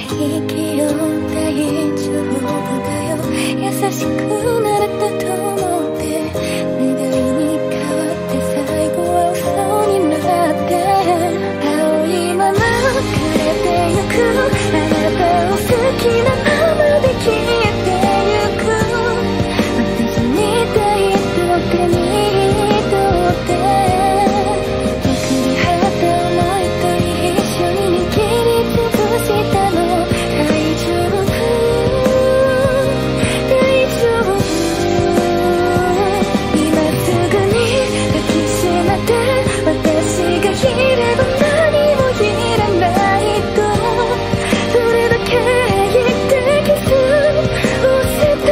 いけよ、大丈夫だよ、優しくなれたと思って願いに変わって最後は嘘になって青いまま枯れてゆくあなたを好きなままで消えてゆく私に大と手に取って送り払った想いと一緒に握りつぶしたの大丈夫大丈夫今すぐに抱きしめて私がいれば何もいらないとどれだけ言ってキスをした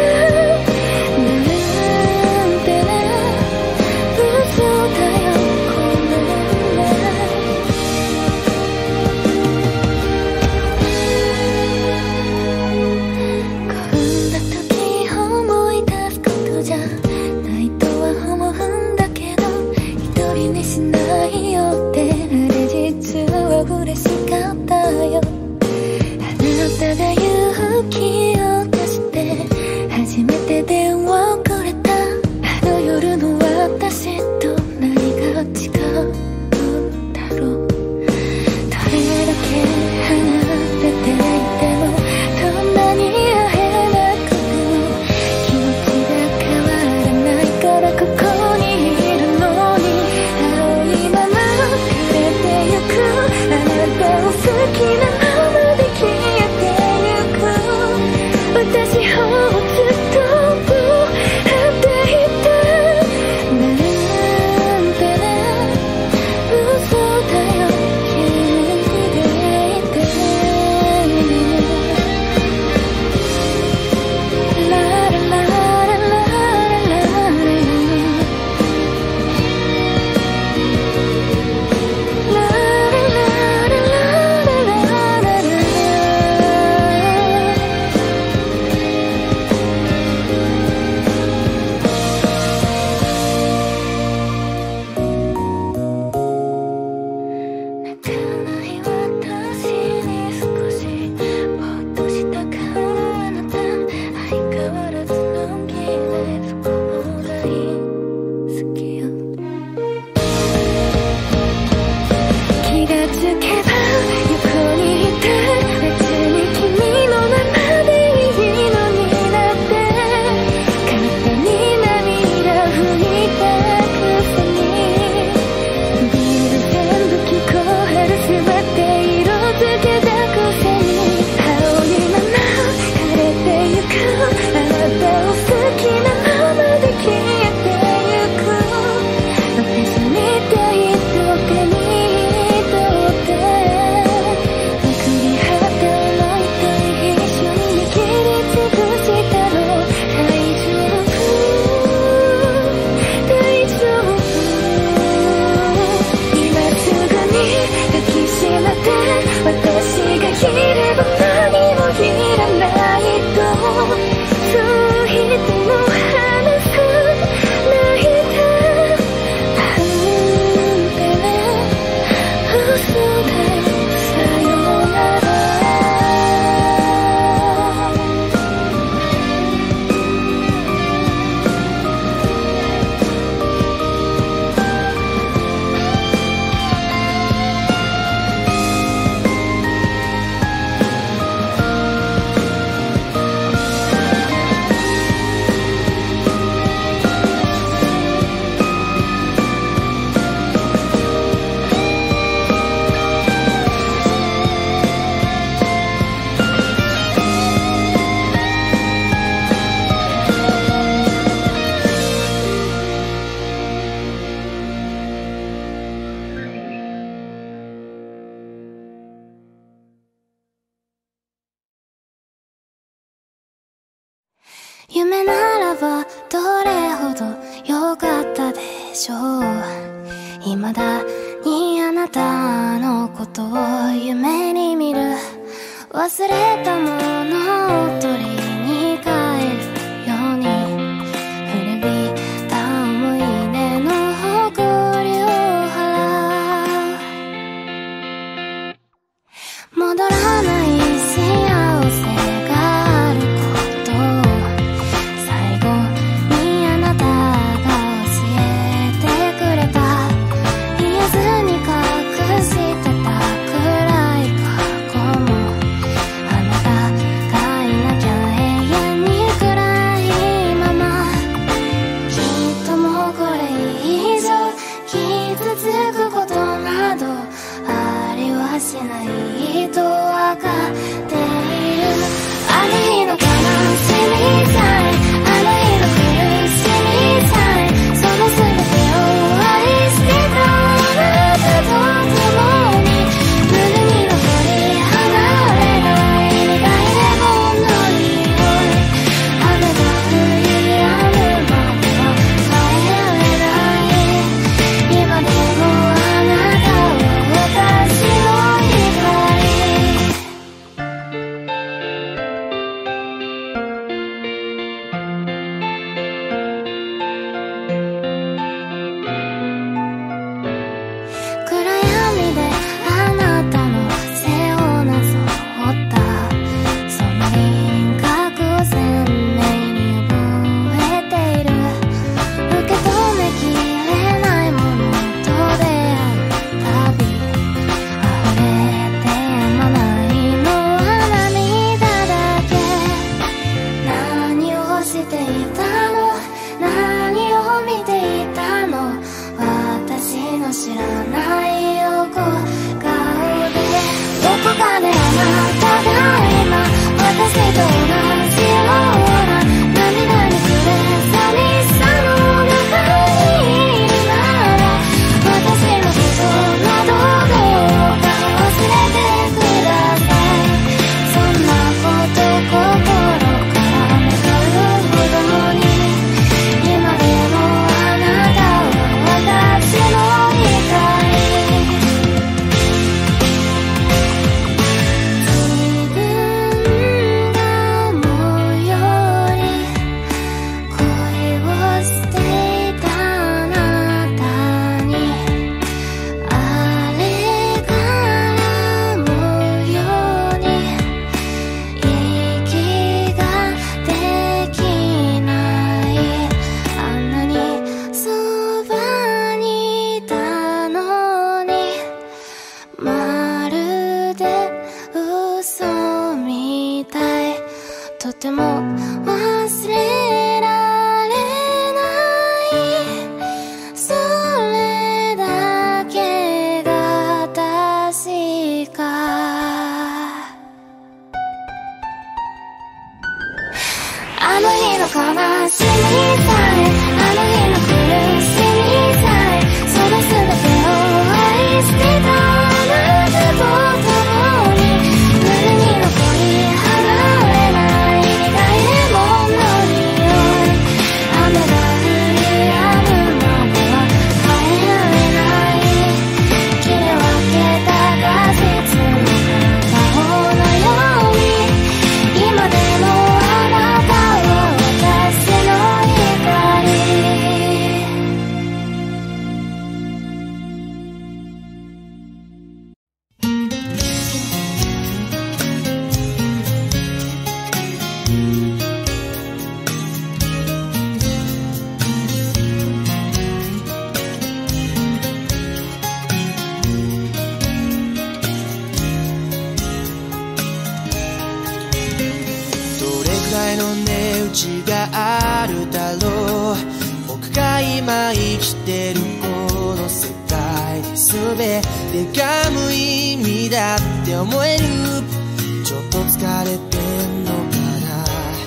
なんてね嘘だよごめんね転んだ時思い出すことじゃないとは思うんだけど一人にしないよってあれ実は嬉しかったよあなたが勇気を出して初めて電話をくれたあの夜の私と何が違うんだろうどれだけ離れていてもどんなに会えなくても気持ちが変わらないからここにいるのに青いまま枯れてゆくあなたを好きなままで消えてゆく私をずっと待っていたなんてね嘘だよ君でいてララララララ泣かない私に少しぼーっとした顔のあなた相変わらずのんきでそこも大好きよ気がつけば横にいて別に君のままでいいのになって勝手に涙拭いたくせにビール全部聞こえる全て色づけたくせに青いまま枯れてゆくあなたを好きなままで消えてゆく私に大と手に取って送り払った想いと一緒に握りつぶしたの大丈夫大丈夫今すぐに抱きしめて私がいれば何もいらないとそう言っても話さないでなんてね嘘だよさよなら夢ならばどれほど良かったでしょう未だにあなたのことを夢に見る忘れたものを取りに帰るように古びた思い出の誇りを払う戻らない幸悲しみさえ、あの日の苦しみさえ、その全てを愛してたあなたと共に、胸に残り離れないダイヤモンドの匂い、雨が降り止むまでは帰られない、切り分けた果実の片方のように、今でもあなたは私の光。 どれくらいの値打ちがあるだろう、僕が今生きてるこの世界で全てが無意味だって思える。ちょっと疲れてんのかな、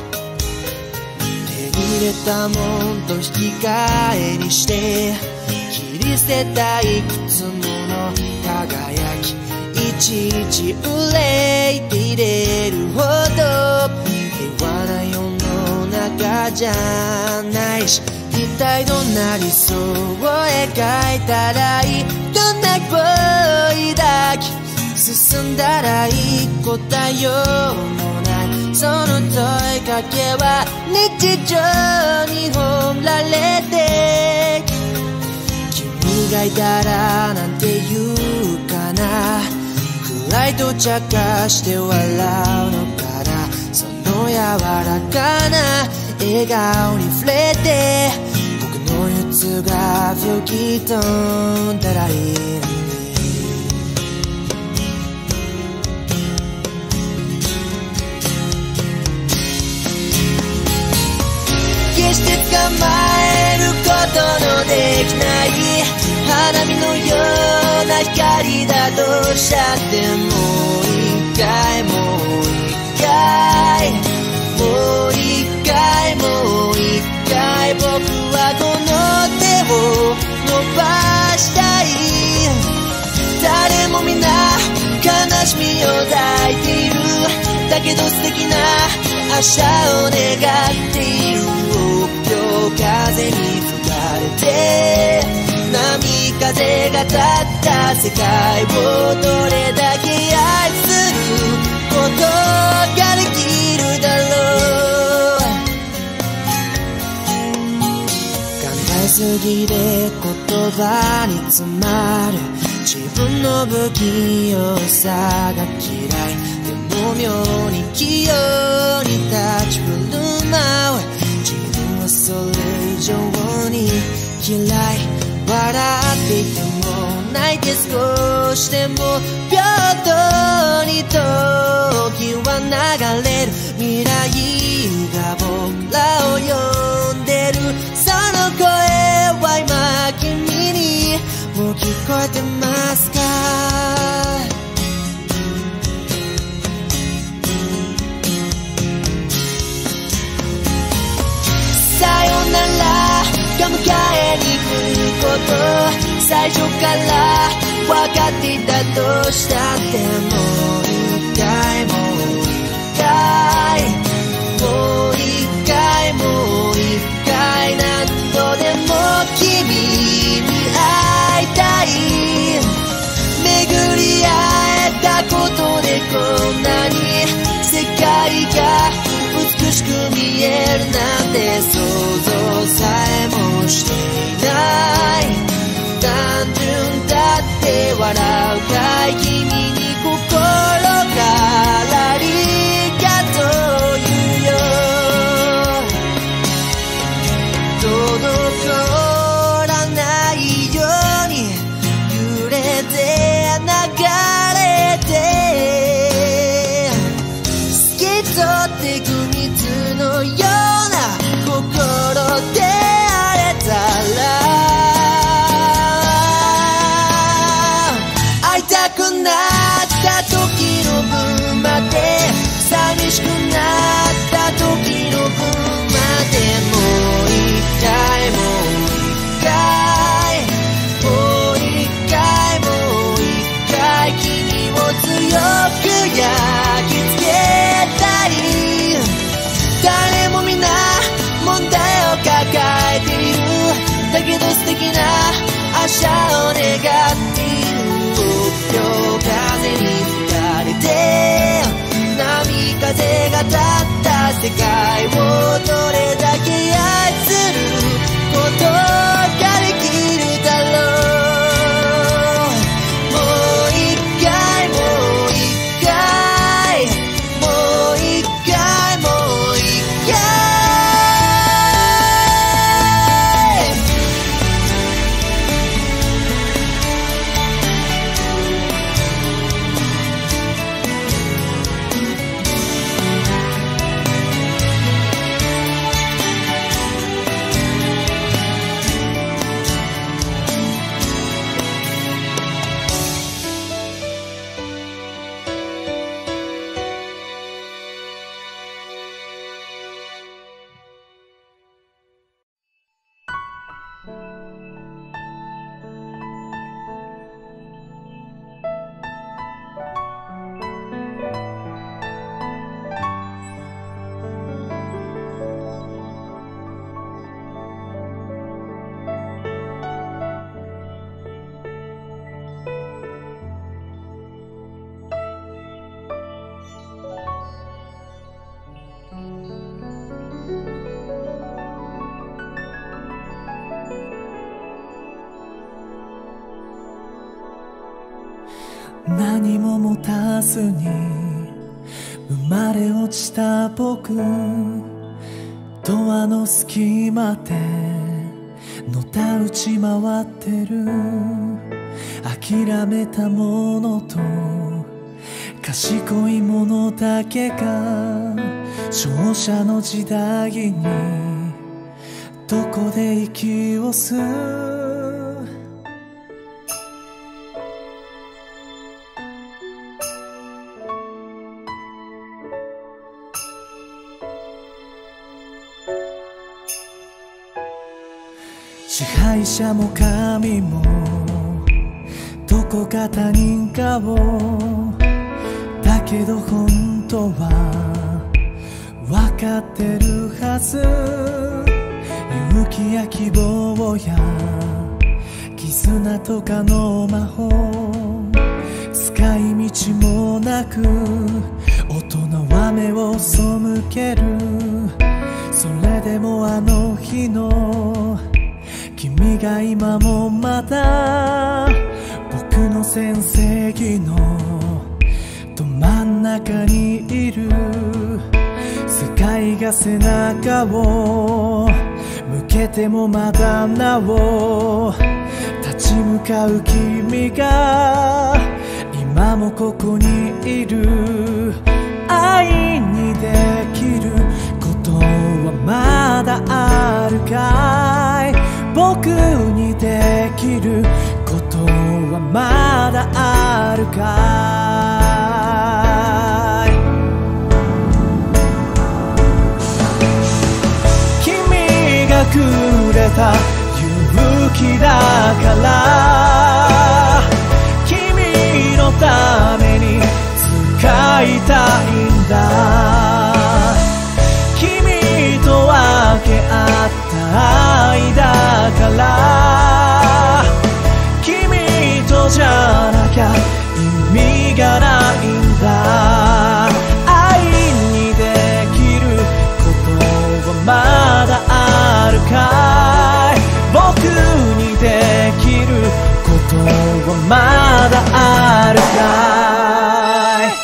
手に入れたもんと引き換えにして切り捨てたいくつもの輝き、いちいち憂いていれるほど平和な世の中じゃないし、一体どんな理想を描いたらいい、どんな一歩を抱き進んだらいい、答えようもない、その問いかけは日常に放られて、君がいたらなんて言うかな、暗いと茶化して笑うのかな、その柔らかな笑顔に触れて僕の憂鬱が吹き飛んだらいいのに、決して捕まえることのできない花火のような光だとしちゃって、もう一回もう一回もう一回もう一回、僕はこの手を伸ばしたい、誰もみんな悲しみを抱いている、だけど素敵な明日を願っている、今日風に吹かれて波風が立った世界をどれだけ愛することができるだろう、考えすぎで言葉に詰まる自分の不器用さが嫌い、でも妙に器用に立ち振る舞う自分はそれ以上に嫌い、笑っていても泣いて少しでも平等に時は流れる、未来が僕らを呼んでる、その声は今君にもう聞こえてますか、さよならが迎えに来ること、最初から分かっていたとしたって、もう一回もう一回もう一回もう一回、何度でも君に会いたい、巡り会えたことでこんなに世界が美しく見えるなんて想像さえもしていない、単純だって笑うかい、君に心からありがとう言うよ、滞らないように揺れて流れて透き通ってく水のような心った世界をどれだけ愛することができるだろう。もう一回もう一回もう一回もう一回何も持たずに生まれ落ちた僕、ドアの隙間でのたうち回ってる。諦めたものと賢いものだけが勝者の時代にどこで息を吸う。支配者も神もどこか他人顔だけど本当は分かってるはず。勇気や希望や絆とかの魔法、使い道もなく大人は目を背ける。それでもあの日の君が今もまだ僕の全盛期のど真ん中にいる。世界が背中を向けてもまだなお立ち向かう君が今もここにいる。愛にできることはまだあるかい。僕にできることはまだあるかい。君がくれた勇気だから君のために使いたいんだ。君と分け合った愛だから君とじゃなきゃ意味がないんだ。愛にできることはまだあるかい。僕にできることはまだあるかい。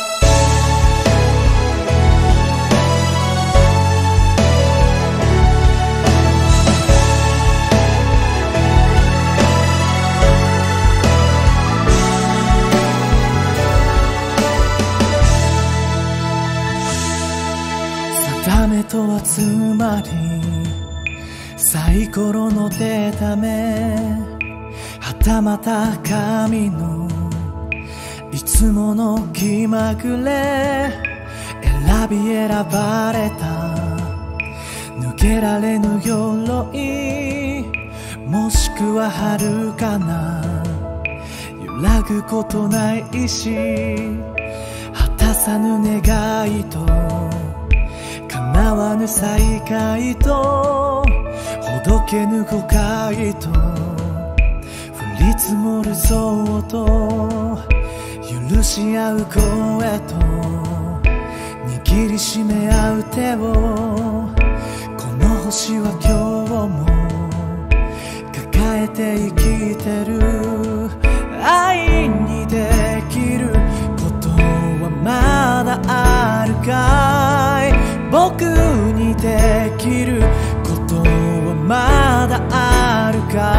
定めとはつまりサイコロの出た目、はたまた神のいつもの気まぐれ、選び選ばれた抜けられぬ鎧、もしくは遥かな揺らぐことないし、果たさぬ願いと叶わぬ再会とほどけぬ誤解と降り積もる想と許し合う声と握握りしめ合う手をこの星は今日も抱えて生きてる。愛にできることはまだあるかい。僕にできることはまだあるか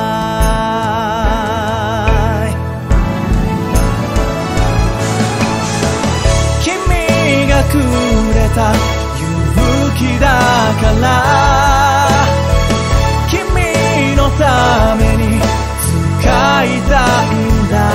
い。君がくれた勇気だから君のために使いたいんだ。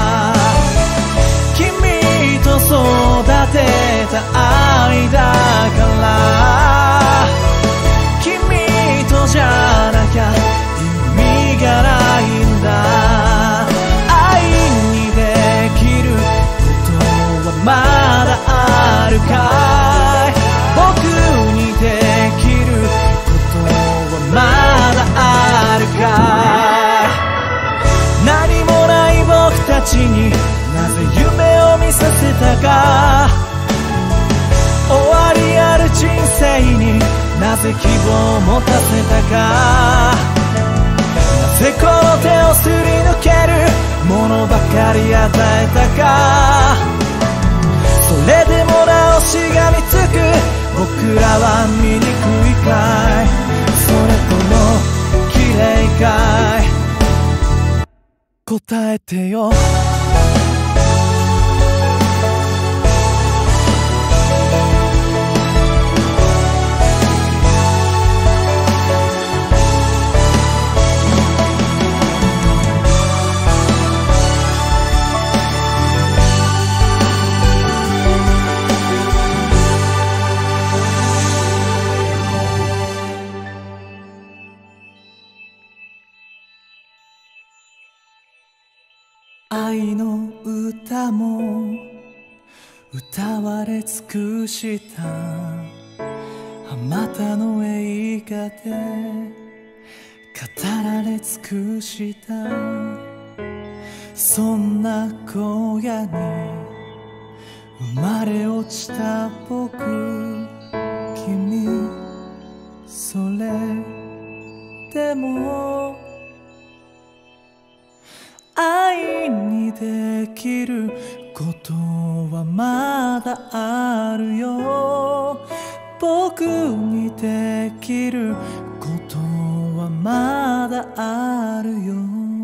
君と育てた愛だから君とじゃなきゃ意味がないんだ。愛にできることはまだあるかい。僕にできることはまだあるかい。何もない僕たちになぜ夢を見させたか。終わりある人生になぜ希望を持たせたか。なぜこの手をすり抜けるものばかり与えたか。それでもなおしがみつく僕らは醜いかい。それとも綺麗かい。答えてよ。愛の歌も歌われ尽くしたあまたの映画で語られ尽くした。そんな荒野に生まれ落ちた僕、君それでも愛にできることはまだあるよ。僕にできることはまだあるよ。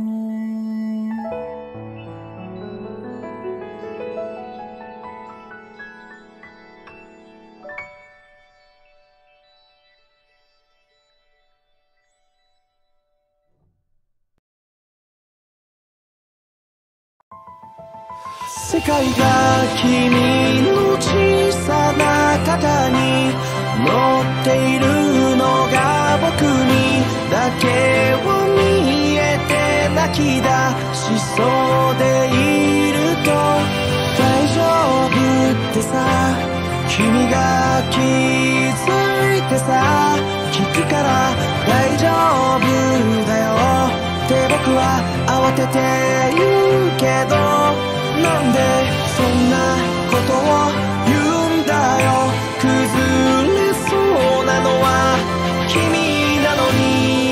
世界が君の小さな肩に乗っているのが僕にだけを見えて泣き出しそうでいると大丈夫ってさ君が気づいてさ聞くから大丈夫だよって僕は慌てて言うけどなんでそんなことを言うんだよ。崩れそうなのは君なのに。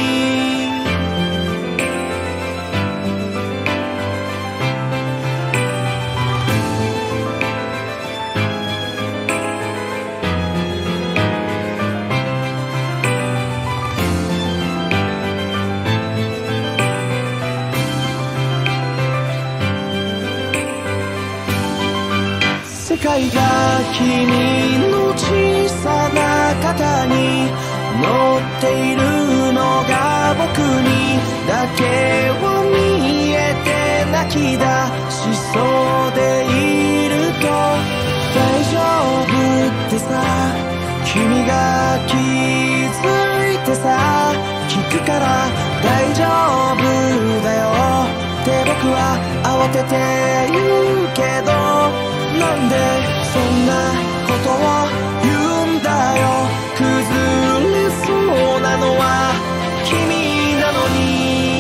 世界が君の小さな肩に乗っているのが僕にだけを見えて泣き出しそうでいると大丈夫ってさ君が気づいてさ聞くから大丈夫だよって僕は慌てて言うけどなんでそんなことを言うんだよ。崩れそうなのは君なのに。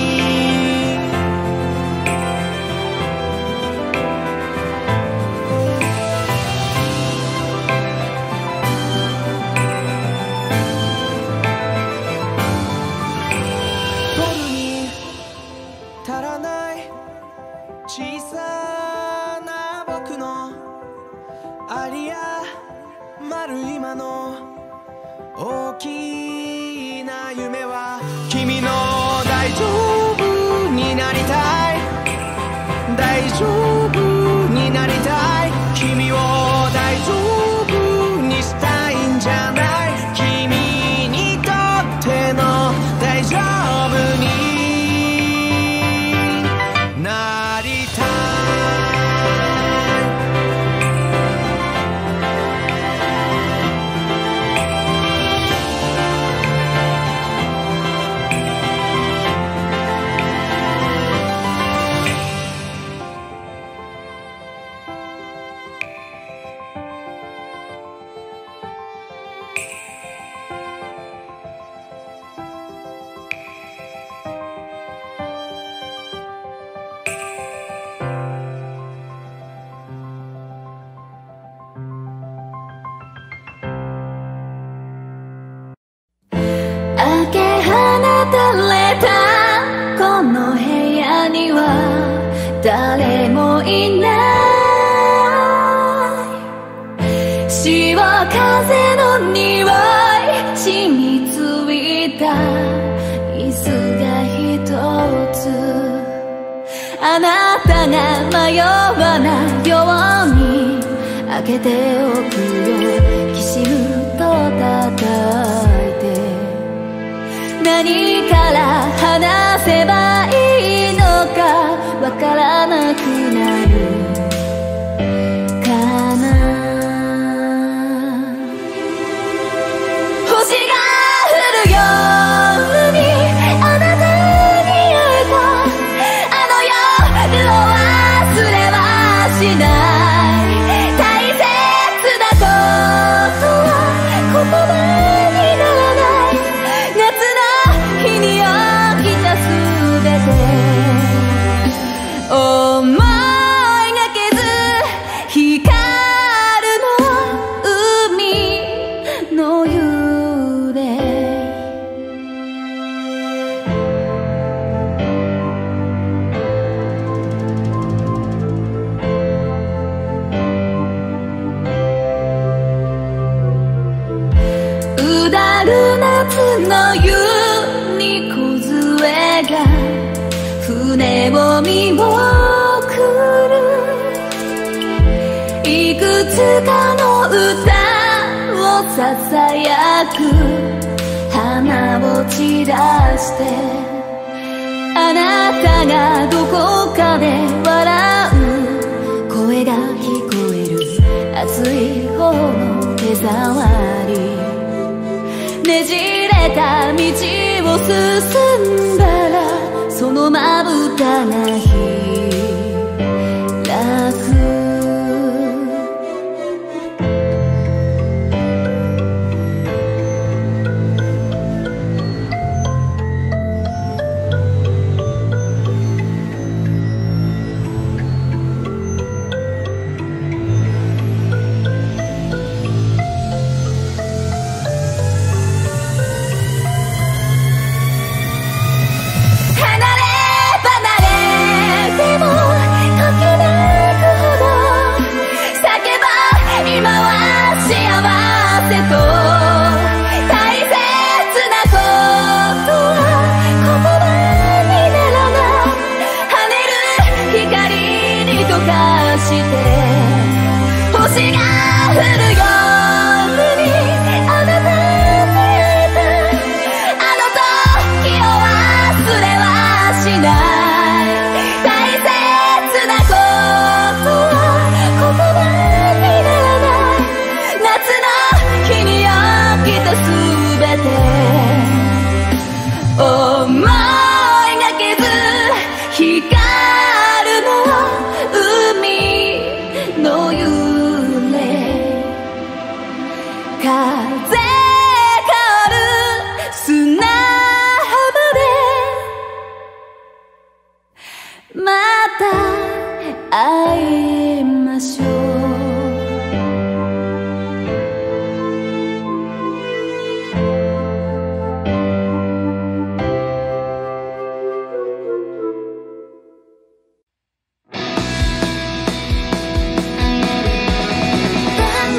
りや丸今の大きな夢は君の大丈夫になりたい大丈夫になりたい君を大丈夫にしたいんじゃない君にとっての大丈夫になりたい開け放たれたこの部屋には誰もいない潮風の匂い染みついた椅子が一つあなたが迷わないように開けておくよきしむと叩いて何から話せばいいのかわからなくなるかな星が降るようにあなたに会えたあの夜を忘れはしない大切なことは言葉にならない夏の日に起きたすべて思いがけず光るの海の幽霊うだる夏の夕に梢が船を見送るいくつかの歌をささやく花を散らしてあなたがどこかで笑う声が聞こえる熱い方の手触りねじれた道を進んだらそのまぶたが開く星が降るようにあなたに会えたあの時を忘れはしない大切なことは言葉にならない夏の日に起きたすべて思いがけず光るの海の夕風香る砂浜でまた会いましょう 「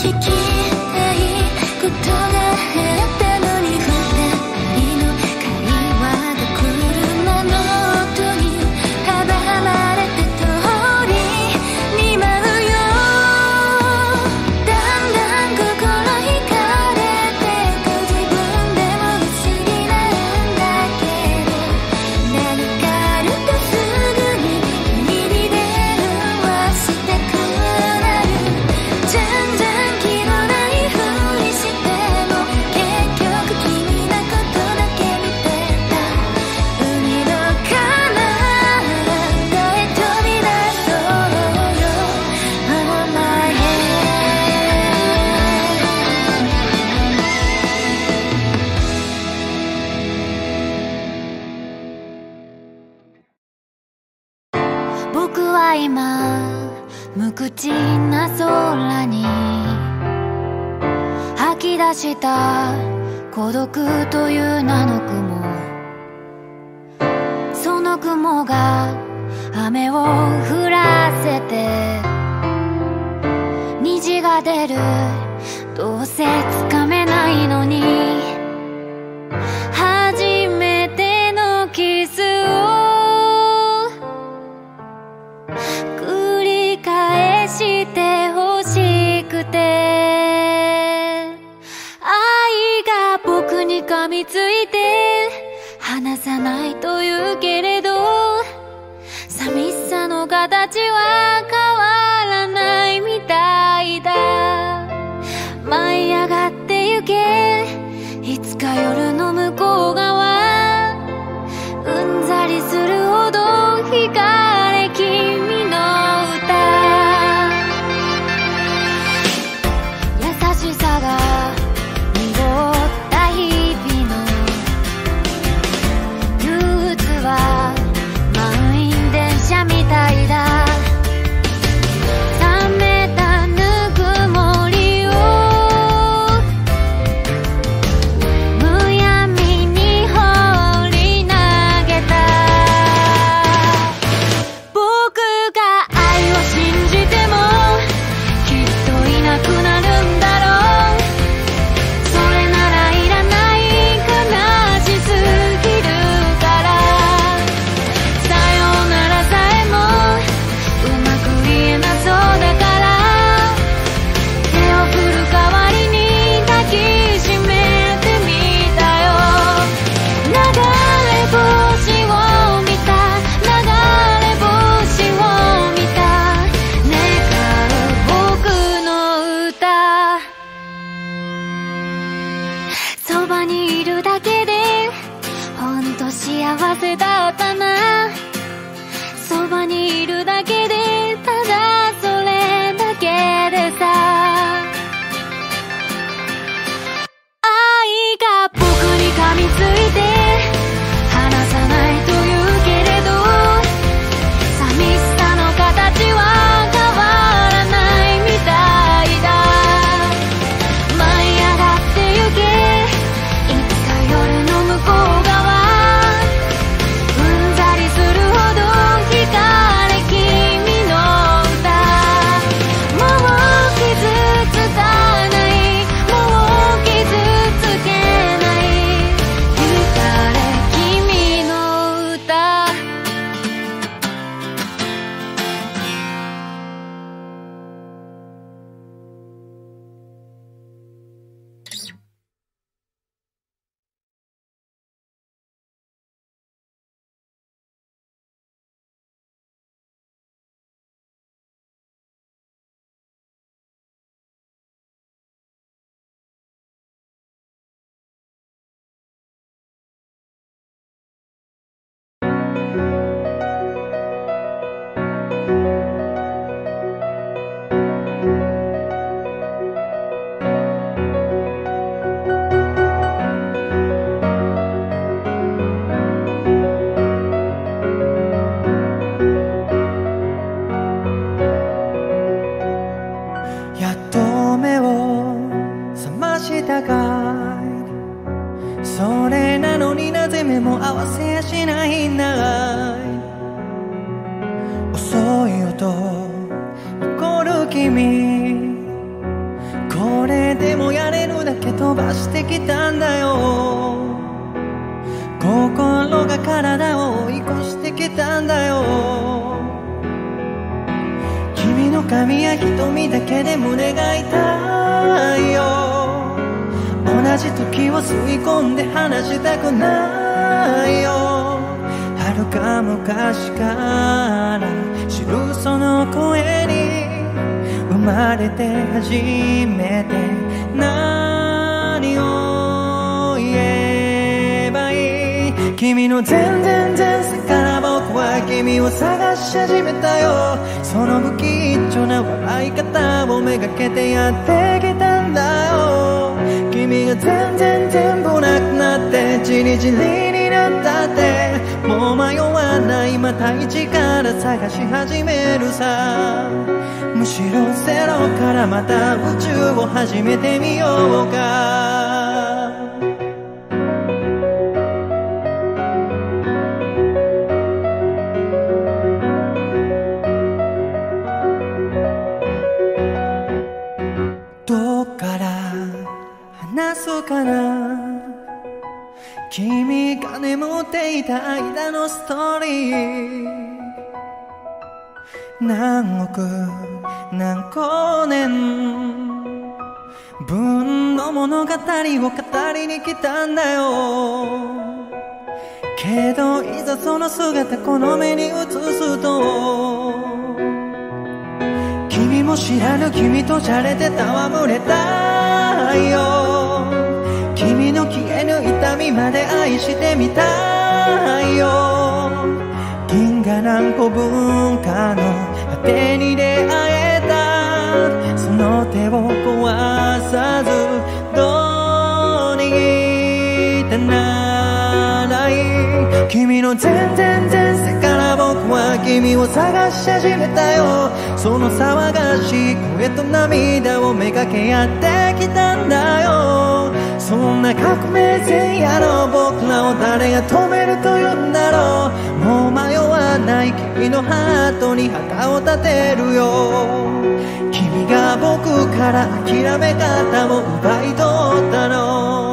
無口な空に吐き出した孤独という名の雲、その雲が雨を降らせて虹が出る、どうせつかめないのに初めてのキスを繰り返してほしくて、愛が僕に噛みついて離さないというけれど、寂しさの形は変わらないみたいだ。舞い上がってゆけ、いつか夜の向こう側、うんざりするほど惹かれ君の歌、優しさが濁った日々の憂鬱は満員電車みたいだ。冷めたぬくもりをむやみに放り投げた。僕が愛を信じてもきっといなくなるんだろう。それならいらない、悲しすぎるから。さようならさえもうまく言えなそうだから、手を振る代わりに抱きしめてみたよ。流れ星を見た、流れ星を見た、願う僕の歌。そばにいるだけでほんと幸せだったな。そばにいるだけでただそれだけでさ。愛が僕に噛みついて離さないというけれど、寂しさの形は変わらないみたいだ。舞い上がってゆけ、いつか夜の向こう側、うんざりするほど惹かれ君の歌。もう傷つかない、もう傷つけない、惹かれ君の歌。 やっと目を覚ましたかい、それなのになぜ目も合わせやしないんだい。遅い音残る君、こでもやれるだけ飛ばしてきたんだよ。心が体を追い越してきたんだよ。君の髪や瞳だけで胸が痛いよ。同じ時を吸い込んで離したくないよ。遥か昔から知るその声に生まれて初めて何を言えばいい。君の全然前世から僕は君を探し始めたよ。その不吉祥な笑い方をめがけてやってきたんだよ。君が全部なくなってチリチリになったって、もう迷わない、また一から探し始めるさ。むしろゼロからまた宇宙を始めてみようか。どっから話すかな、君が眠っていた間のストーリー。何億何光年分の物語を語りに来たんだよ。けどいざその姿この目に映すと、君も知らぬ君とじゃれて戯れたいよ。君の消えぬ痛みまで愛してみたいよ。銀河何個分かの果てに出会えた、その手を壊さずどう握ってならいい。君の全然前世から僕は君を探し始めたよ。その騒がしい声と涙をめがけやってきたんだよ。そんな革命前夜の僕らを誰が止めるというんだろう。もう迷わない君のハートに旗を立てるよ。君が僕から諦め方を奪い取ったの。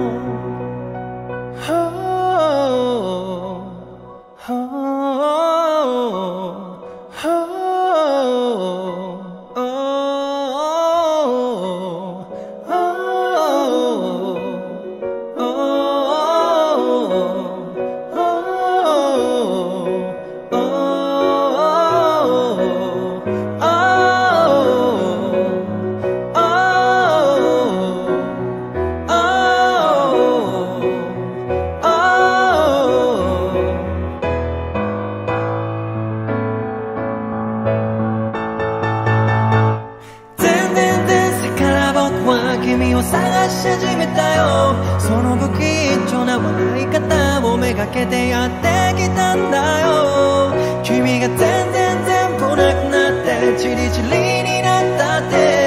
君を探し始めたよ。その不吉祥な笑い方をめがけてやってきたんだよ。君が全部なくなってチリチリになったって、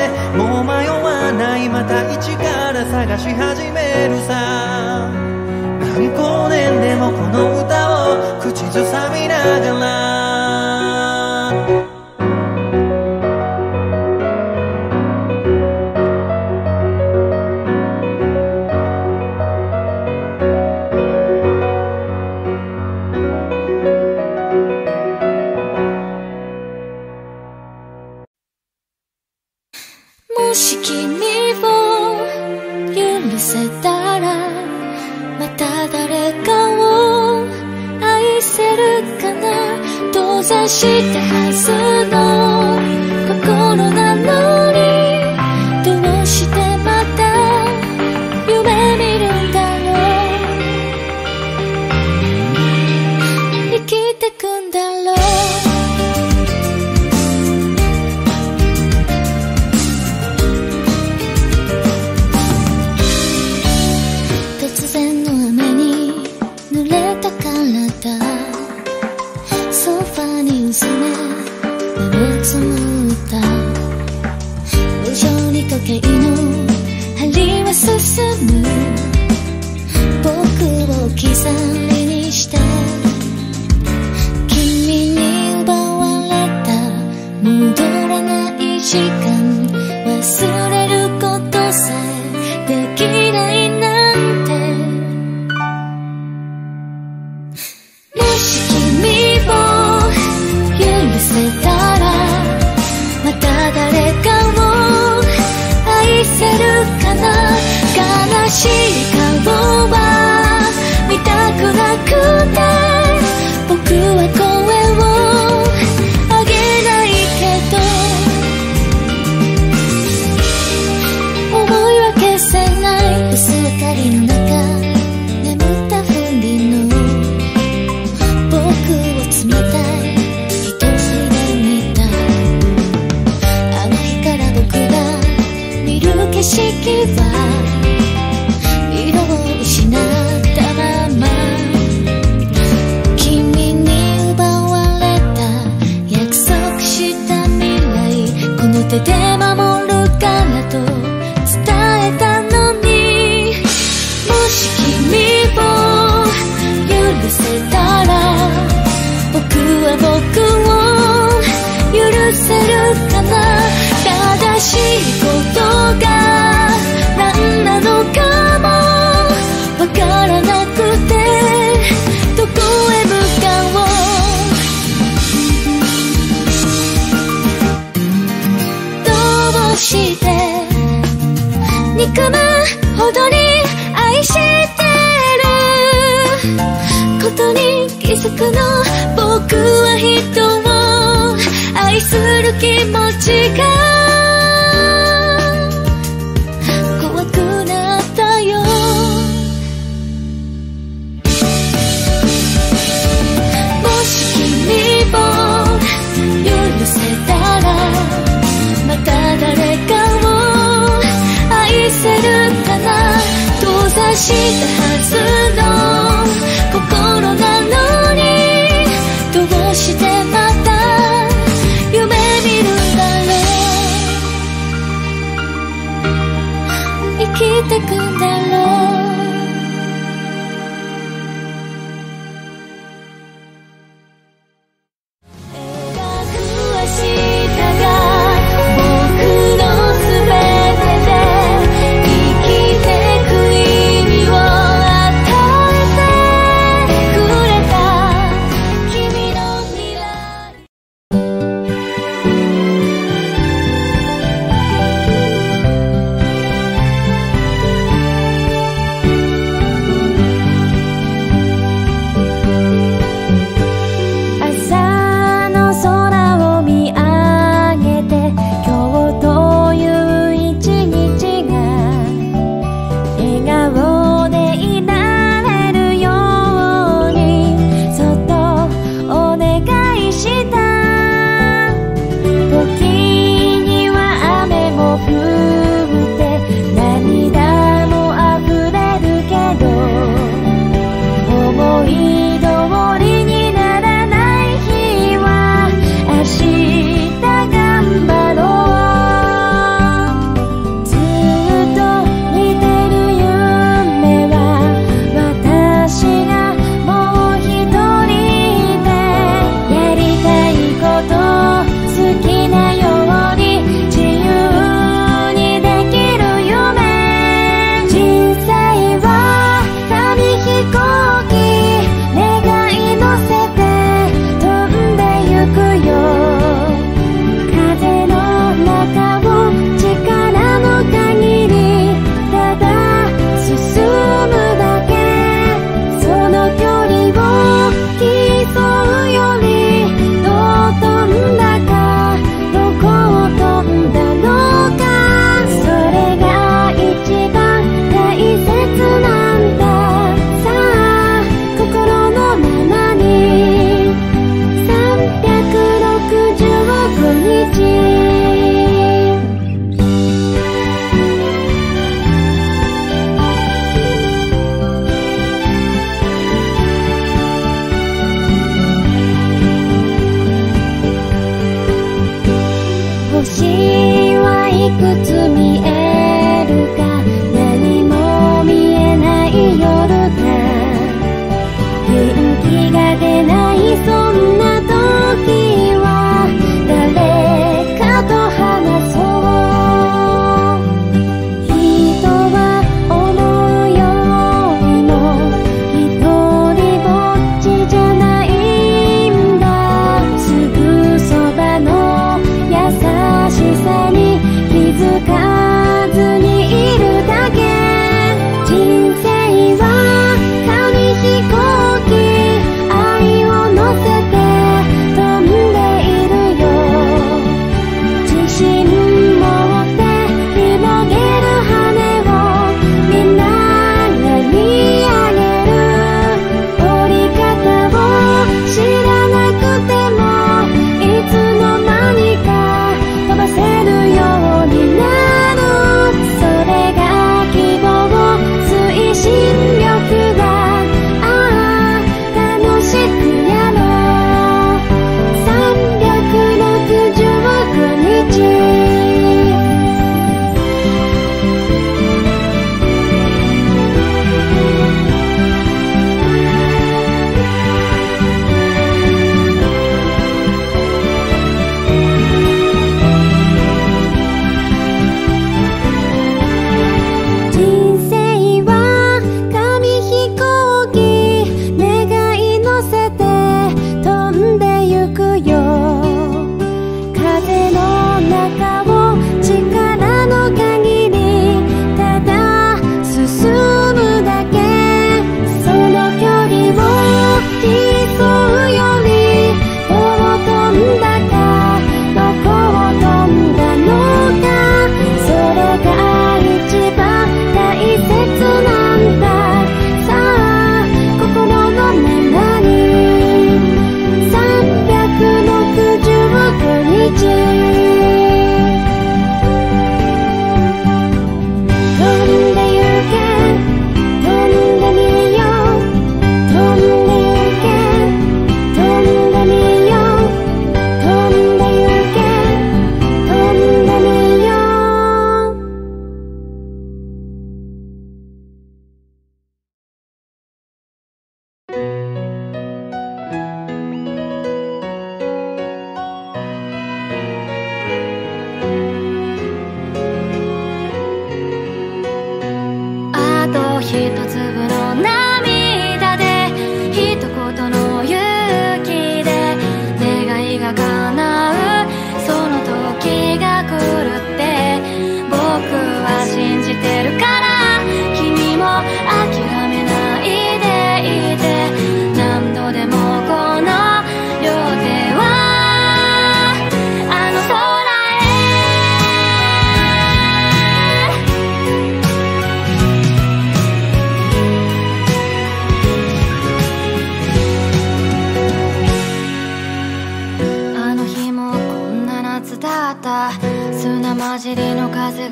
もう迷わない、また一から探し始めるさ。何光年でもこの歌を口ずさみながら、 もし君を許せたら、また誰かを愛せるかな。閉ざしたはずの心なのに、どうしてまた夢見るんだろう。生きてくんだろう。ソファに薄め目をつむった。無情に時計の針は進む。僕を置き去りにして君に奪われた戻らない時間、忘れることさえ景色は色を失ったまま、君に奪われた約束した未来、この手で守るからと伝えたのに、もし君を許せたら僕は僕を許せるかな。正しいことが何なのかもわからなくて、どこへ向かおう。どうして憎むほどに愛してることに気づくの。僕は人を愛する気持ちが怖くなったよ。もし君を許せたらまた誰かを愛せるかな。閉ざしたはずの心なのに、どうしてまた夢見るんだろう。生きてくんだろう。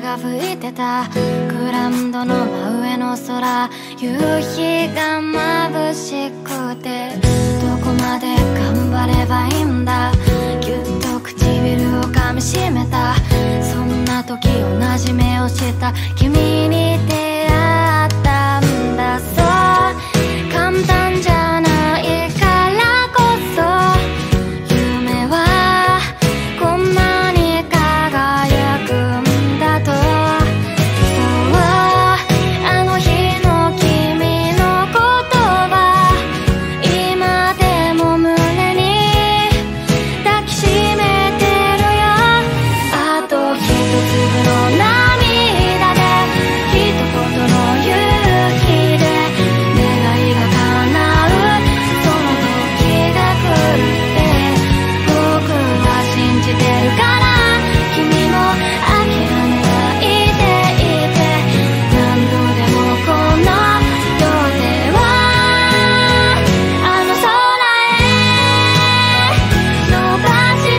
が吹いてたグラウンドの真上の空、夕日が眩しくてどこまで頑張ればいいんだ、ぎゅっと唇を噛みしめた、そんな時同じ目をした君に出会ったんだ。そう簡単じゃないからこそ夢はこんなに輝くんだと。そうあの日の君の言葉、今でも胸に抱きしめてるよ。あと一粒の涙で一言の勇気で願いが叶う、その時が来るって僕は信じてるから、君も諦めないでいて、何度でもこの両手はあの空へ伸ばして、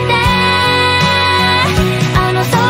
あの空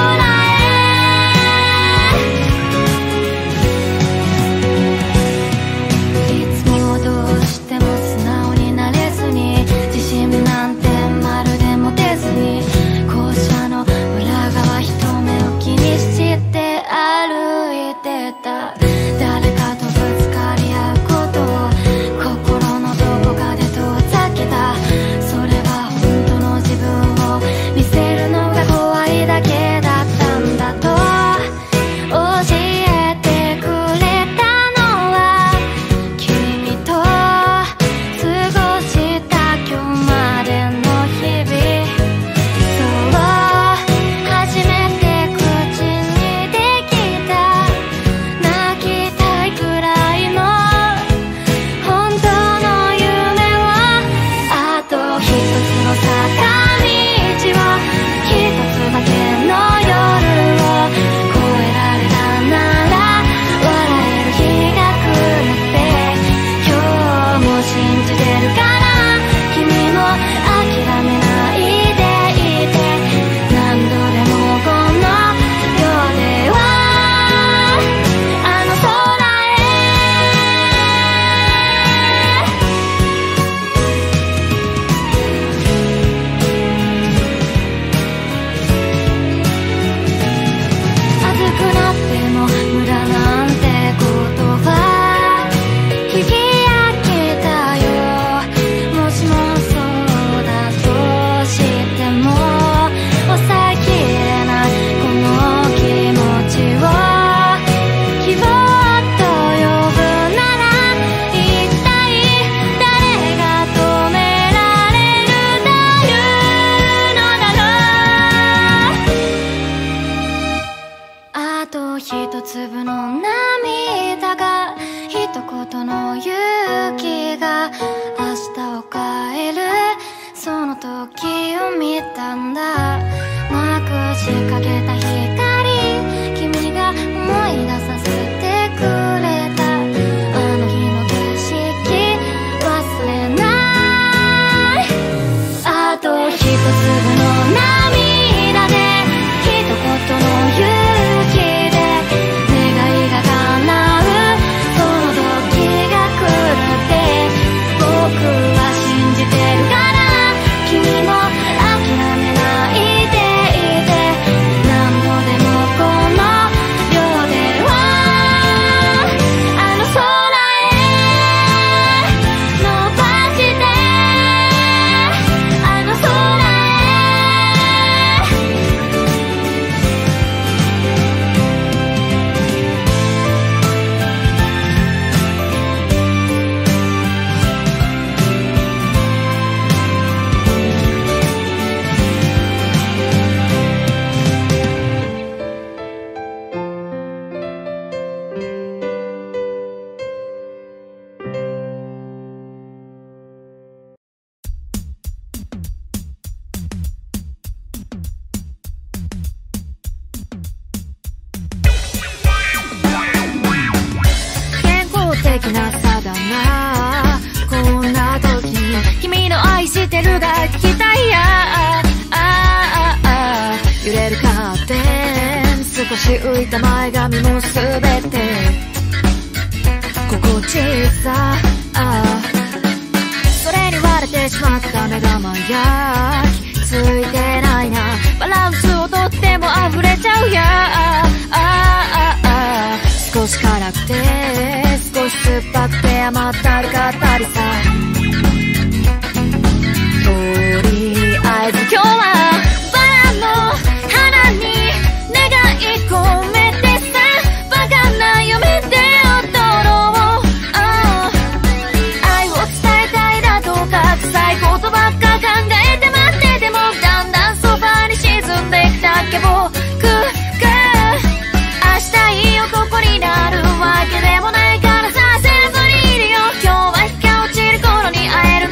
へ。いつもどうしても素直になれずに、自信なんてまるで持てずに、校舎の裏側人目を気にして歩いてた。誰かとぶつかり合うことを心のどこかで遠ざけた。それは本当の自分を見せるのが怖いだけだったんだと教えてくれたのは、君と過ごした今日までの日々。そう初めて口にできた泣きたいくらいの本当の夢は、あと一つの坂道を一つだけの夜を越えられたなら笑える日が来るって今日も信じてるから、君も諦めないでいて、何度でもこの両手はあの空へ。熱くなっても無駄なんてことは聞き飽きたよ。もしもそうだとしても抑えきれないこの気持ちを希望と呼ぶなら、一体誰が止められるというのだろう。あと一粒の涙が一言の勇気が明日を変える、その時を見たんだ。なくしかけた光、君が思い出させてくれたあの日の景色忘れない。あと一粒の涙で一言の勇気で願いが叶う、その時が来るって僕は信じてるから、君も諦めないでいて、何度でもこの両手はあの空へ伸ばして、あの空的な差だな、こんな時に君の愛してるが聞きたいや。揺れるカーテン少しし浮いた前髪もすべて心地いいさ。それに割れてしまった目玉焼きついてないな。バランスをとっても溢れちゃうや。少し辛くて少し酸っぱくて甘ったるかったりさ。とりあえず今日はバラの花に願い込めてさ。バカな夢で踊ろう。愛を伝えたいだとか臭いことばっか考えて待っててもだんだんソファーに沈んでいくだけ僕明日いい男になるわけでもないからさ。せずにいるよ今日は日が落ちる頃に会えるの。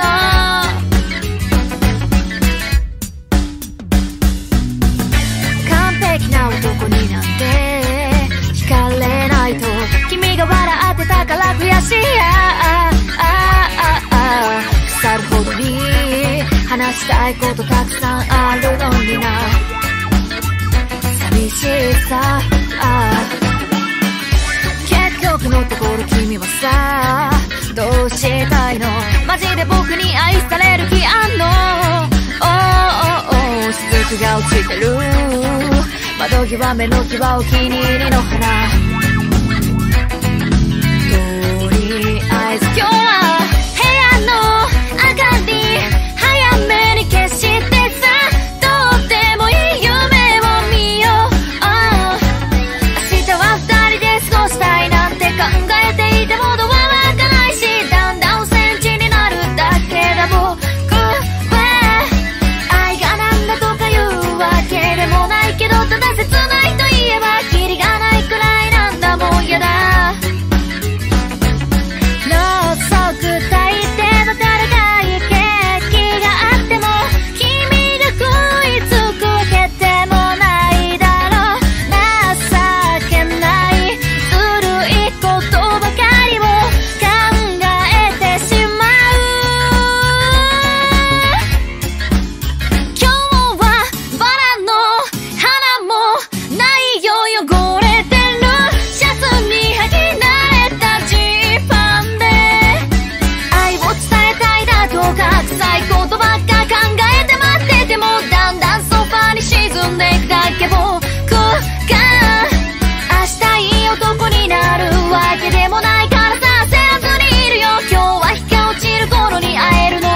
完璧な男になんて惹かれないと君が笑ってたから悔しいや。腐るほどに話したいことたくさんあるのにな。寂しいさ。結局のところ君はさどうしたいの。マジで僕に愛される気あんの。雫が落ちてる窓際目の際お気に入りの花。とりあえず今日は部屋の明かり早めに消してさ。どうでもいい夢を見よう。明日は二人で過ごしたいなんて考えていてもドアは開かないしだんだんセンチになるだけだ僕は。愛がなんだとか言うわけでもないけどただ切ないと言えばキリがないくらいなんだもんやだ。ろうそく焚いてば誰かいケーキがあっても君が食いつくわけでもないだろう。情けないずるいことばかりを考えてしまう。今日はバラの花もないよ汚れてるシャツに履き慣れたジーパンで愛を伝えたいだとか臭いことばっか考えて待っててもだんだんソファーに沈んでいくだけ僕が明日いい男になるわけでもないからさ。せずにいるよ今日は日が落ちる頃に会えるの。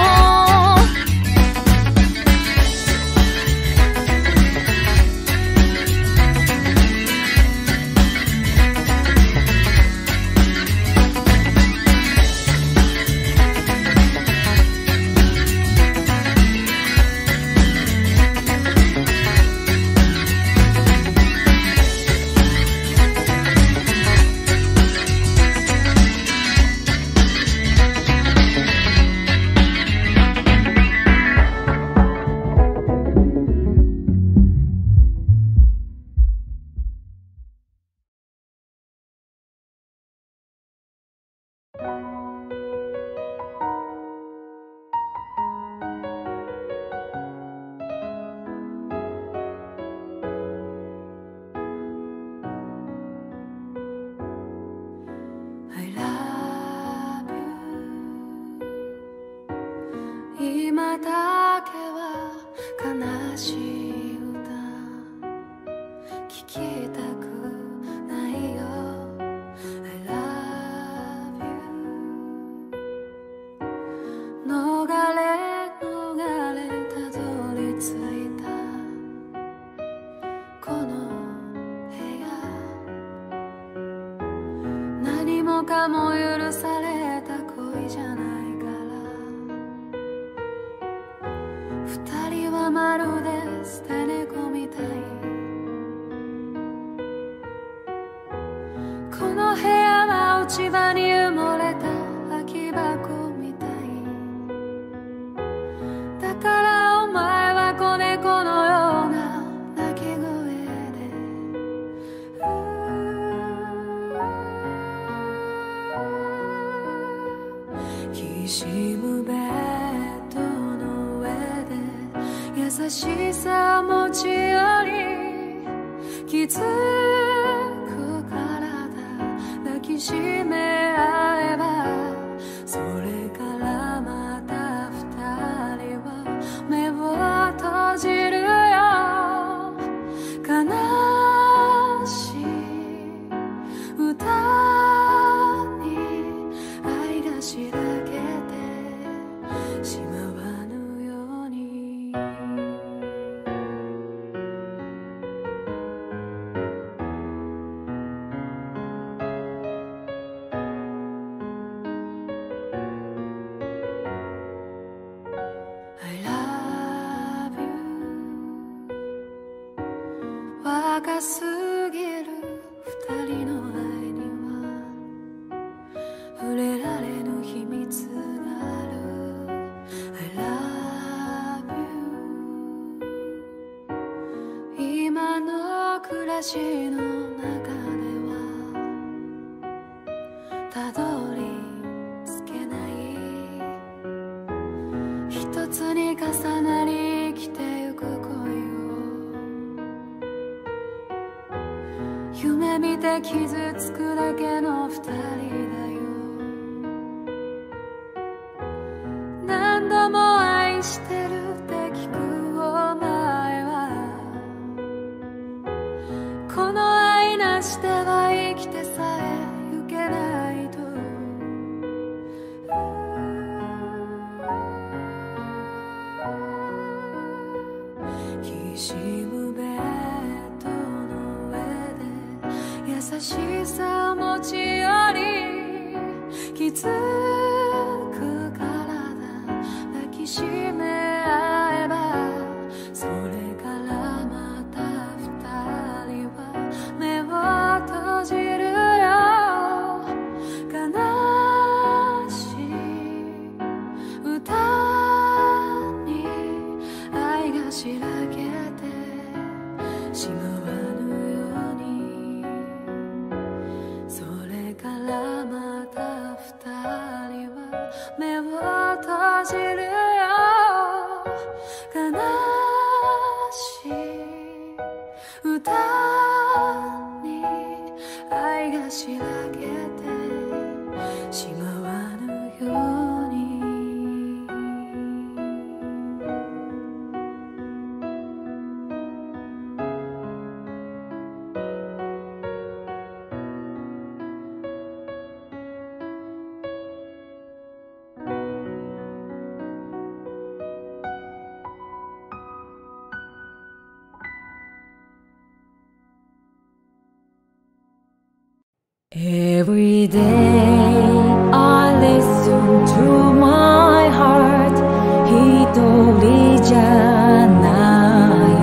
今だけは悲しい歌聞きたくないよ。 I love you 逃れたどり着いたこの部屋何もかも許された恋じゃない二人はまるで捨て猫みたい。この部屋は落ち葉に埋もれた空き箱みたい。だからお前は子猫のような鳴き声できしむベッドの上で優しさを持ち寄り気づしめ合えば、それからまた二人は目を閉じるよ。悲しい歌に愛がしらけてしまわぬように。若すぎる二人の愛には触れられぬ秘密がある。 I love you。 今の暮らしの中ではたどり着けない、一つに重なり生きてゆく恋を夢見て傷つくだけの二人だよ。何度も愛してるって聞くお前は、この愛なしでは生きてさえゆけないと。きしむベッドの上で優しさを持ち寄り、気づくから抱きしめ合えば、それからまた二人は目を閉じるよ。悲しい歌に愛がしらけてしまわぬように。それからまた二人は目を閉じるよ。悲しい歌に愛がしらけてしまわぬように。 Every day I listen to my heart 一人じゃない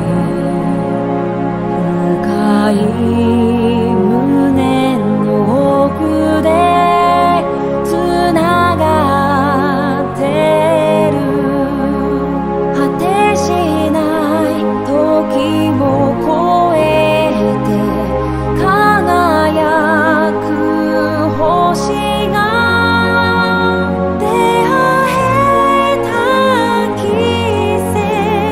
深い胸の奥でつながってる果てしない時を越えて輝く星が出会えた奇跡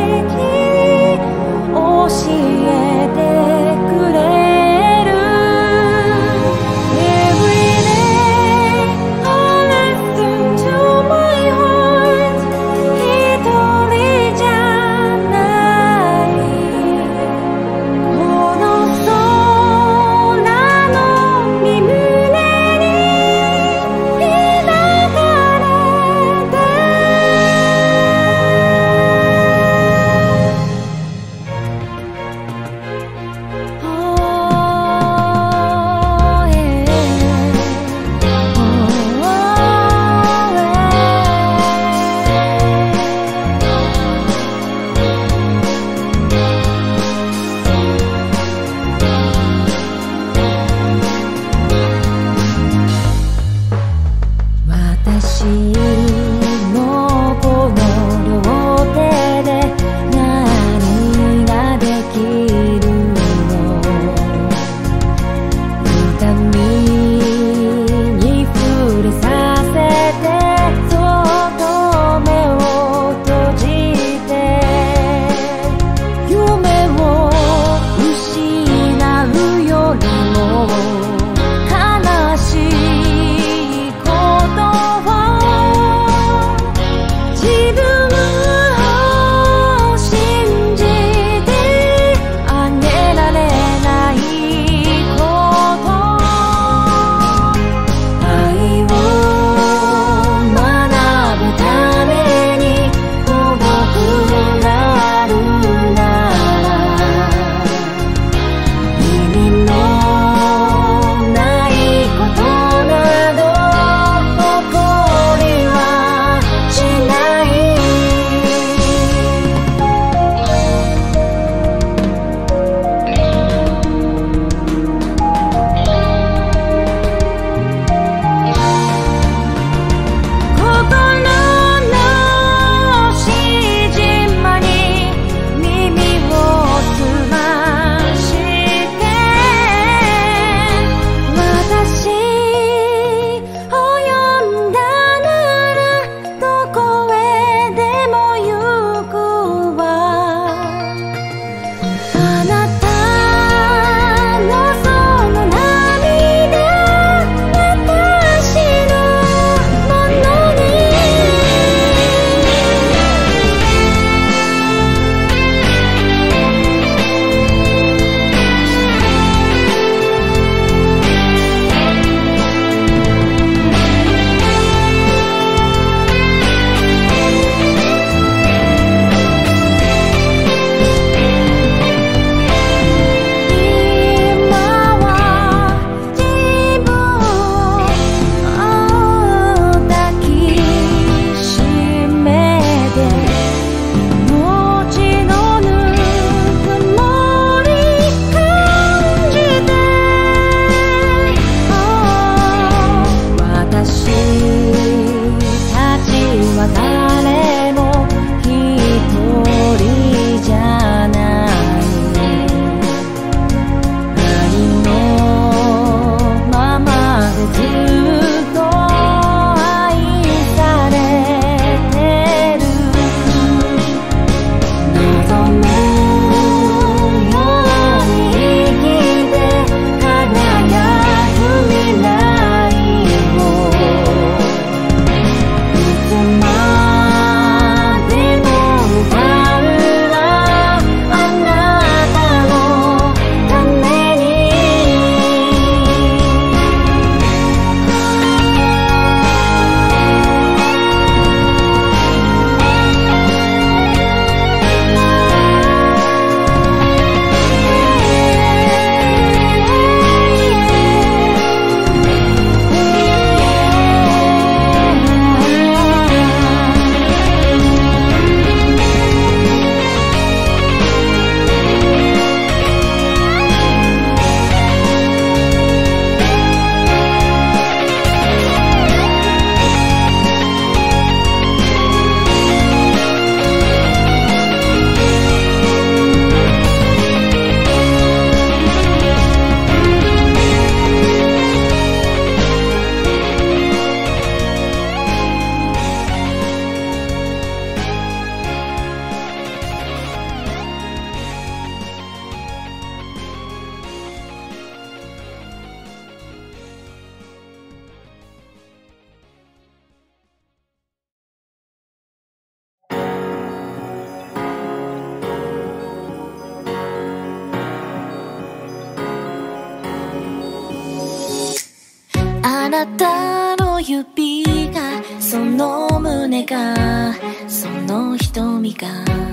あなたの指が、その胸が、その瞳が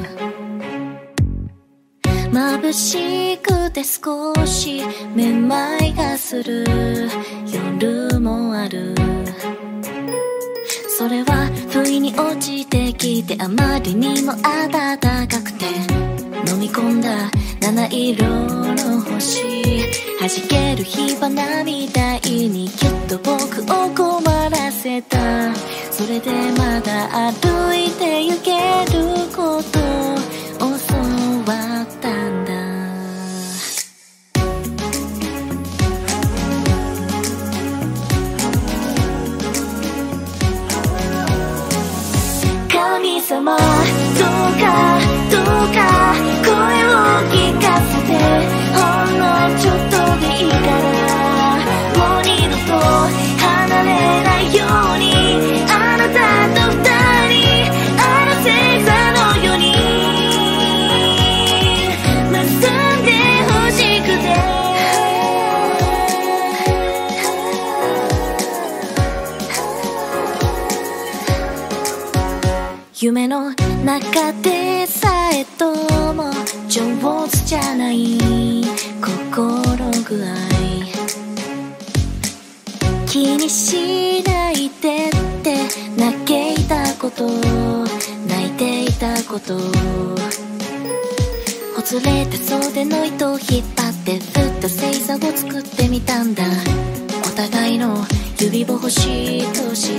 眩しくて少しめまいがする夜もある。それは不意に落ちてきて、あまりにも暖かくて飲み込んだ七色の星、弾ける火花みたいにきっと僕を困らせた。それでまだ歩いて行けることを教わったんだ。神様、どうかどうか声を聞かせて、ほんのちょっとでいいからもう二度と離れないように、あなたと二人あの星座のように結んでほしくて。夢の中でさえとも上手じゃない心具合、気にしないでって嘆いたこと、泣いていたこと、ほつれた袖の糸を引っ張って振った星座を作ってみたんだ。お互いの指を星として、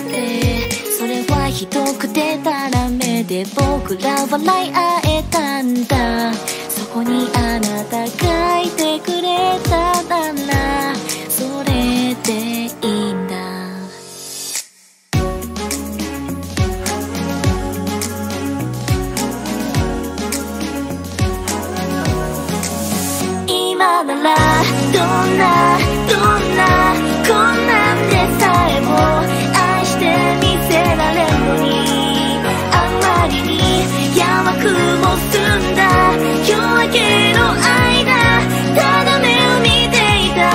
それはひどくてたらめで僕ら笑い合えたんだ。そこにあなたがいてくれたならそれでいいんだ。今ならどんなこんなんでさえも愛してみせられるのに、あまりに山雲澄んだ夜明けの間、ただ目を見ていた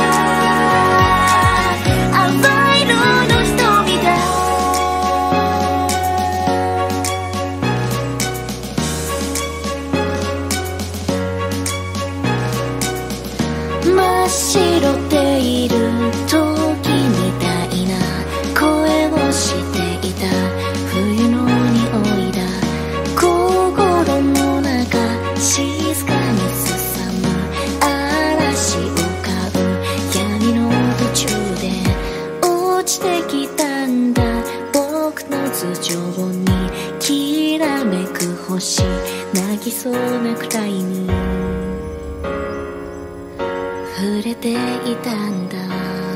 淡い色の瞳だ。真っ白でいる時みたいな声をしていた。冬の匂いだ。心の中静かにすさむ嵐を飼う闇の途中で落ちてきたんだ。僕の頭上にきらめく星、泣きそうなくらいに触れていたんだ。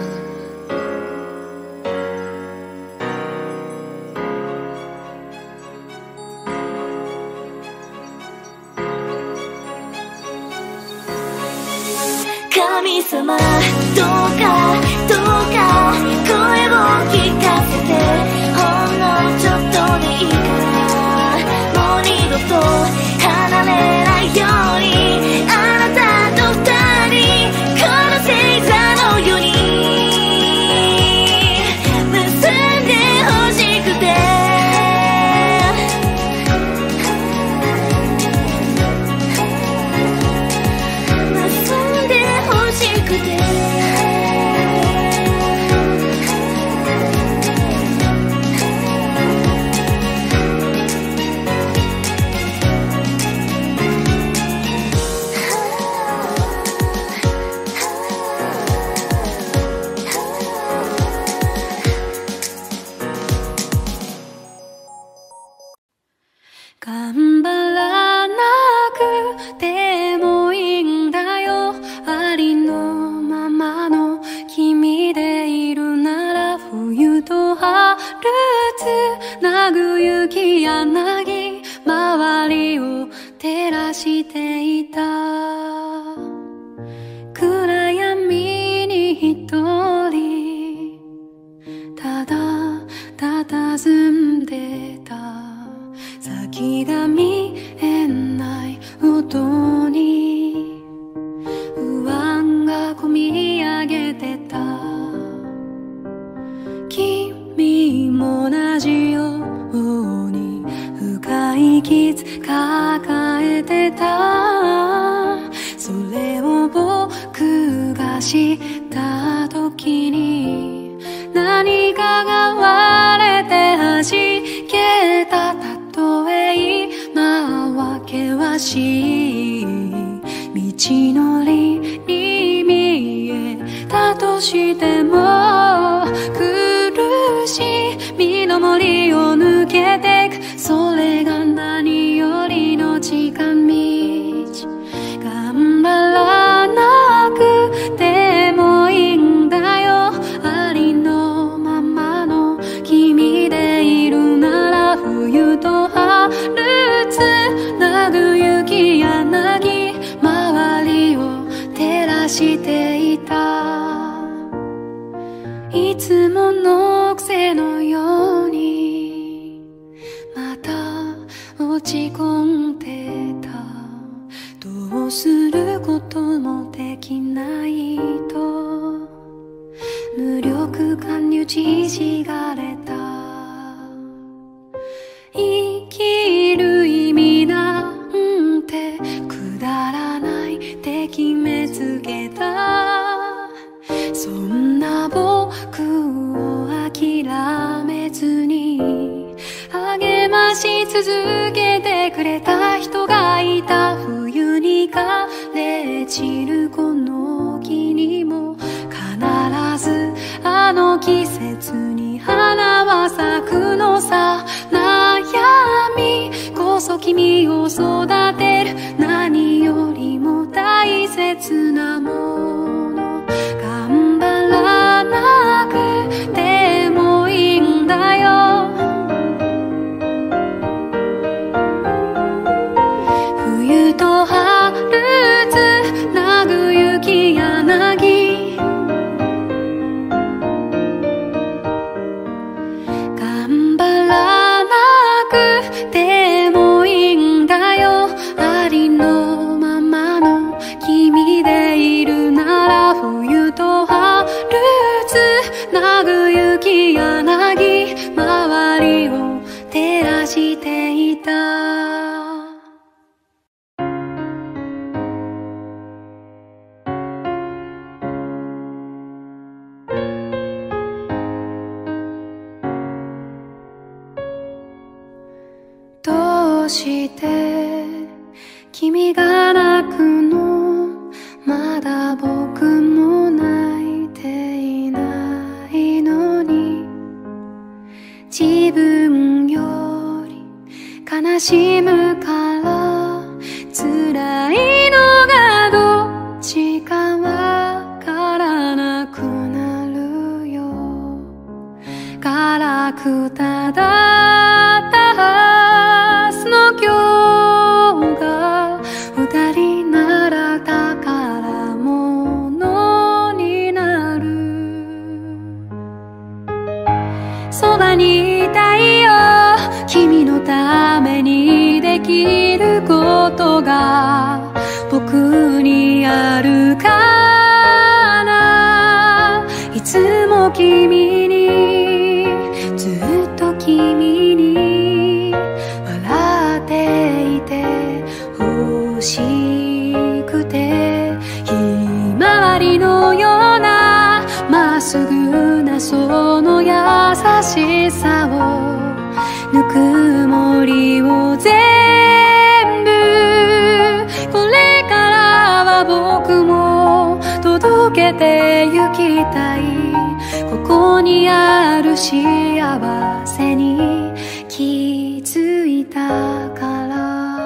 神様、どうかどうか声を聞かせて、ほんのちょっとでいいからもう二度と離れないように、あなたと二人この星座のように結んでほしくて。結んでほしくて。 頑張らなくてもいいんだよ、ありのままの君でいるなら。冬と春つなぐ雪柳、周りを照らしていた。暗闇に一人ただ佇んでた。先が見えない音に不安がこみ上げてた。 しい道のりに見えたとしても、苦しい身の森を抜けてく、それが何よりの近道。頑張らなくてもいいんだよ、ありのままの君でいるなら。冬と春つなぐ雪柳、周りを照らしていた。いつもの癖のようにまた落ち込んでた。どうすることもできないと無力感に打ちひしがれた。生きる意味なんてくだらないって決めつけた。そんな僕を諦めずに励まし続けてくれた人がいた。冬に枯れ散るこの木にも必ずあの季節に花は咲くのさ。悩みこそ君を育てる、何よりも大切なもの。頑張らなくてもいいんだよ、冬と春つなぐ雪柳。頑張らなくてもいいんだよ、ありのままの君でいるなら。冬と春つなぐ雪柳、周りを照らしていた。どうして君が泣くの、まだ僕も泣いていないのに。自分より悲しむから辛いのがどっちかわからなくなるよ。ガラクタだったその今日が二人なら宝物になる。そばにいたいよ、君のためにできることが僕にあるかな。いつも君に、ずっと君に笑っていて欲しくて、ひまわりのようなまっすぐなその優しさを、ぬくもりを全部、これからは僕も届けてゆきたい。ここにある幸せに気づいたから。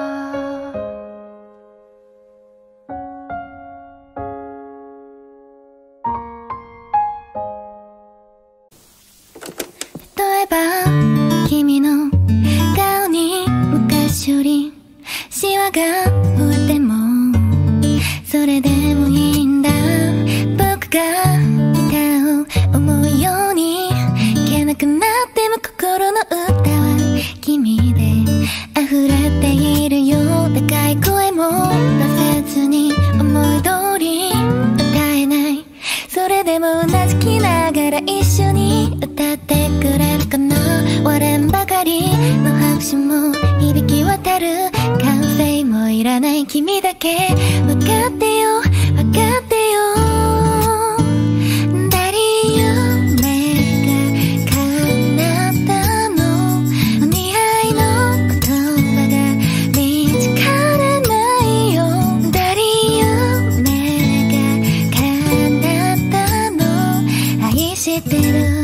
例えば君の顔に昔よりシワが増えてもそれでもいいんだ。僕が歌を思うようにいけなくなっても心の歌は君で溢れているよ。高い声も出せずに思い通り歌えない。それでもうなずきながら一緒に歌ってくれるかな。割れんばかりの拍手も響き渡る。完成もいらない君だけ分かってよ分かってよ。誰夢が叶ったのお似合いの言葉が見つからな知ってる。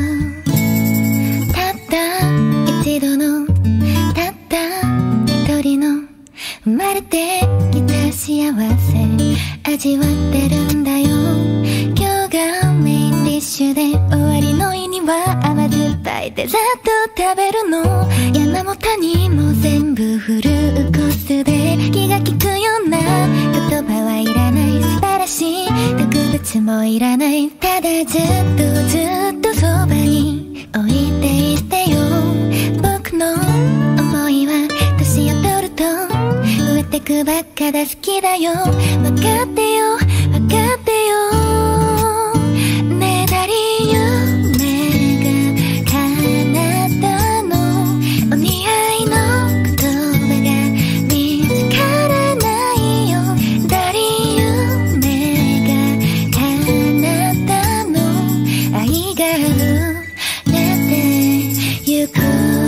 たった一度のたった一人の生まれてきた幸せ味わってるんだよ。今日がメインディッシュで終わりの日には甘酸っぱいデザート食べるの。山も谷も全部フルコースで気が利くような言葉はいらない。素晴らしい特別もいらない。ただずっとずっとそばに置いていてよ。僕の思いは年を取ると増えてくばっかだ。好きだよ分かってよ分かってよ。ねだり夢が叶ったの。お似合いの言葉が見つからないよ。だり夢が叶ったの。愛が溢れてゆく。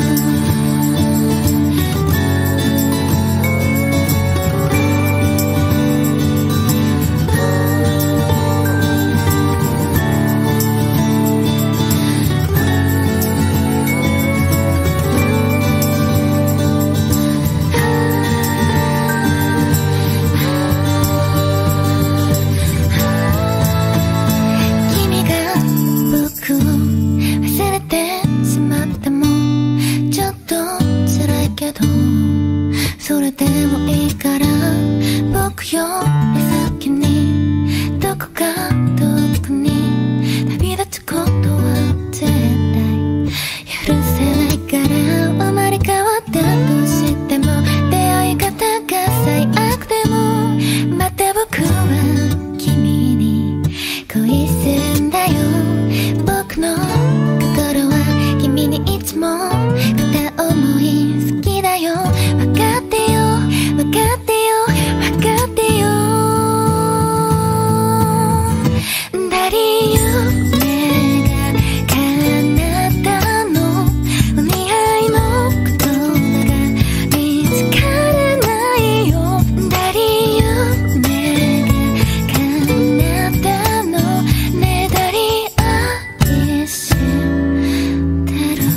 それでもいいから僕より先にどこか遠くに旅立つことは絶対許せないから。生まれ変わったとしても出会い方が最悪でもまた僕は君に恋するんだよ。僕の心は君にいつも片思い。好きだよ分かってよ分かってよ分かってよ。だり夢が叶ったの。お似合いの言葉が見つからないよ。だり夢が叶ったの。ねだり愛してる。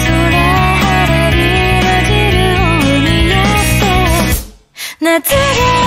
夏が